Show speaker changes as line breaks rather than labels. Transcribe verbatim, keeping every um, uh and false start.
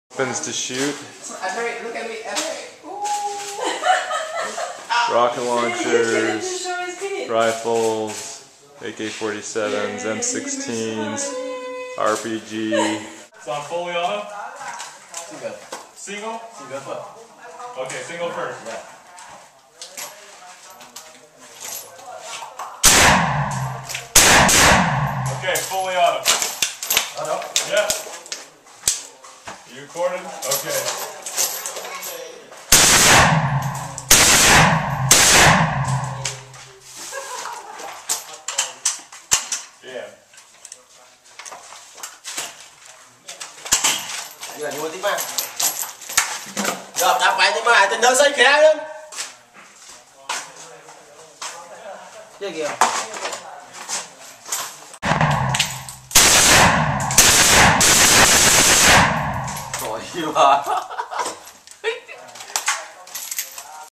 Weapons to shoot.
Look at me.
Rocket launchers, rifles, A K forty-sevens, M sixteens, R P G.
It's on fully auto?
Single.
Single?
Single first.
Okay, single first.
Yeah.
Okay, fully auto.
Auto?
Yeah. You recorded? Okay. Yeah.
Giờ mua tí mà. Rồi đập vậy tí mà, tình nó xây khẽ luôn. Chứ kìa. Trời ơi.